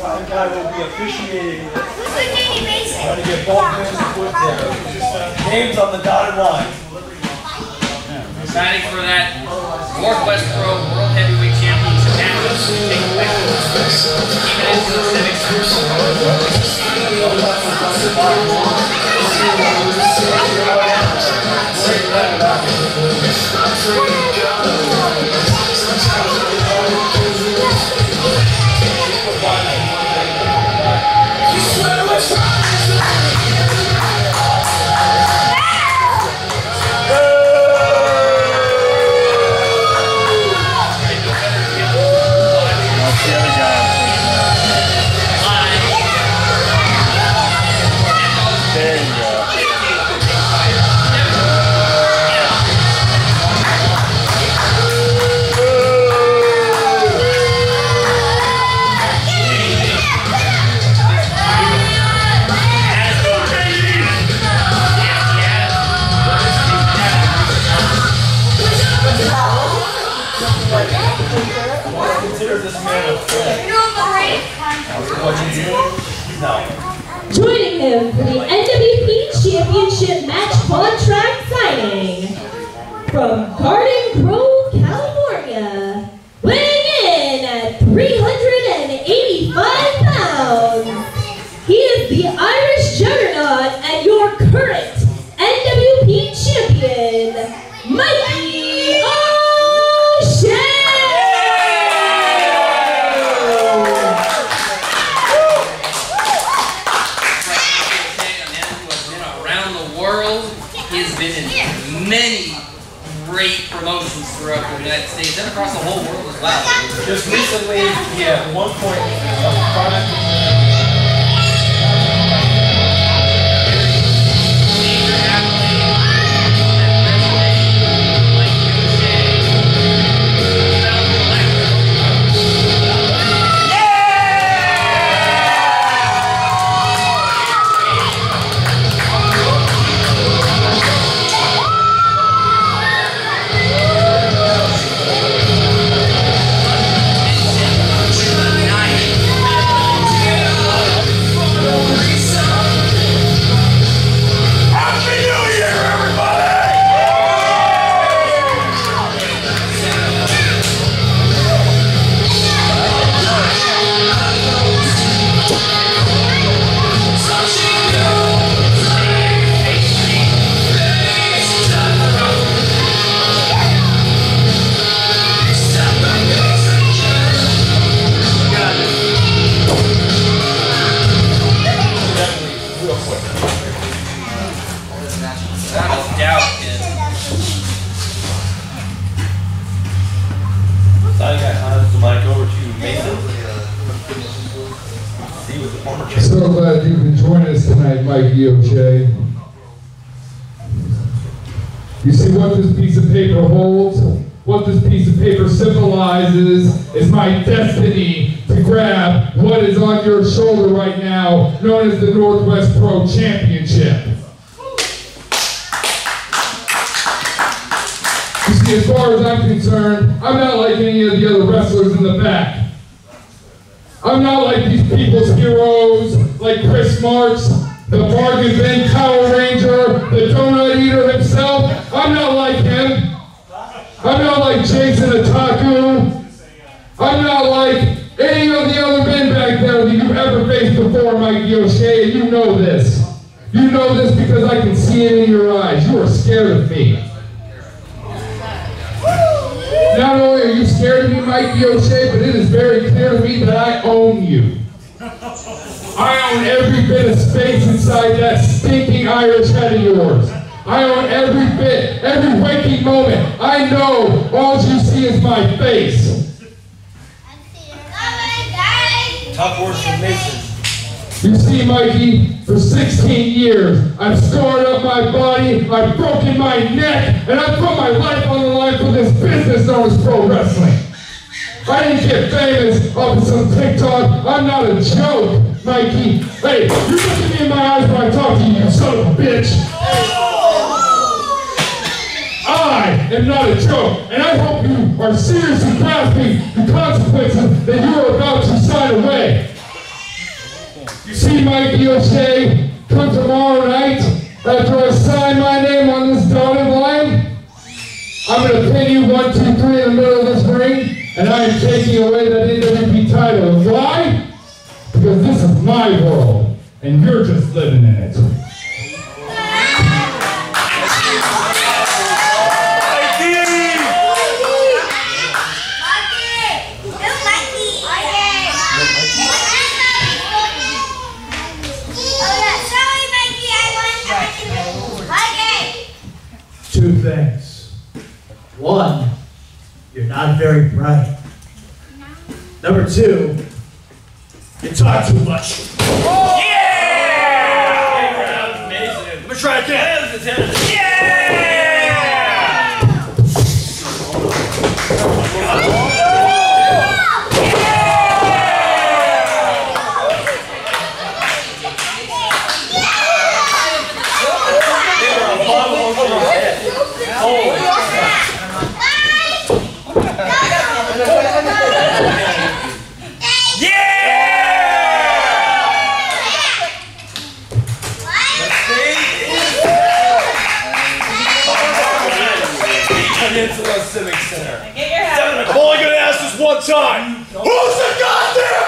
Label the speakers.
Speaker 1: One guy will be officiating this. Trying to get both hands to put there. Names on the dotted line.
Speaker 2: Exciting for that Northwest Pro World Heavyweight Championship matchup to take place. Even into the civic
Speaker 3: Joining him for the NWP Championship match contract signing from Garden Grove, California, weighing in at 385 pounds, he is the Irish juggernaut and your current NWP champion, Mikey.
Speaker 2: He's been in many great promotions throughout the United States and across the whole world as well.
Speaker 1: Just recently, at one point,
Speaker 4: So glad you could join us tonight, Mikey O'Shea. You see what this piece of paper holds? What this piece of paper symbolizes is my destiny to grab what is on your shoulder right now, known as the Northwest Pro Championship. You see, as far as I'm concerned, I'm not like any of the other wrestlers in the back. I'm not like these people's heroes, like Chris Marks, the bargain bin Power Ranger, the donut eater himself. I'm not like him. I'm not like Jason Otaku. I'm not like any of the other men back there that you've ever faced before, Mikey O'Shea, and you know this. You know this because I can see it in your eyes. You are scared of me. Not only are you scared of me, Mikey O'Shea, but it is very clear to me that I own you. I own every bit of space inside that stinking Irish head of yours. I own every bit, every waking moment. I know all you see is my face.
Speaker 1: Tough words from Mason.
Speaker 4: You see, Mikey, for 16 years, I've scarred up my body, I've broken my neck, and I've put my life on the line for this business known as pro wrestling. I didn't get famous off of some TikTok. I'm not a joke, Mikey. Hey, you look at me in my eyes when I talk to you, you son of a bitch. I am not a joke, and I hope you are seriously grasping the consequences that you are about to sign away. You see Mikey O'Shea come tomorrow night after I sign my name on this dotted line? I'm going to pin you 1, 2, 3 in the middle of this ring, and I am taking away that NWP title. And why? Because this is my world, and you're just living in it.
Speaker 1: Two things. One, you're not very bright. Number two, you talk too much.
Speaker 2: Oh! Yeah! Amazing. Let me try again. Yeah!
Speaker 1: Into the Civic Center.
Speaker 2: I'm only gonna ask this one time. Who's the goddamn